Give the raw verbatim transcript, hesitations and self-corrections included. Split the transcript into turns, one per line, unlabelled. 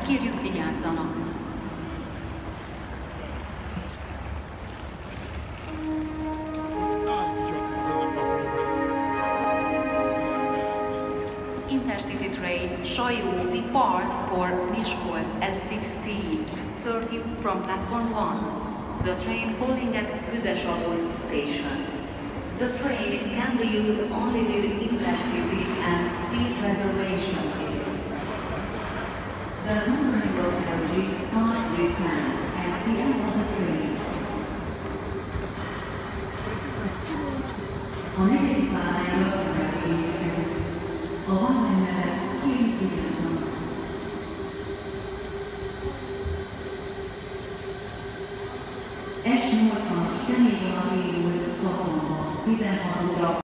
kérjük vigyázzanak! Intercity train Sajó departs for Miskolc at sixteen thirty from platform one. The train calling at Füzesalon station. The train can be used only with Intercity and seat reservation tickets. The numbering of carriages starts with ten at the end of the train. A negyedik vállány lassan érkezik. A vonal mellett kérjük vigyázzanak! S nyolcvanas személyvonat indul hatvanba, tizenhat óra.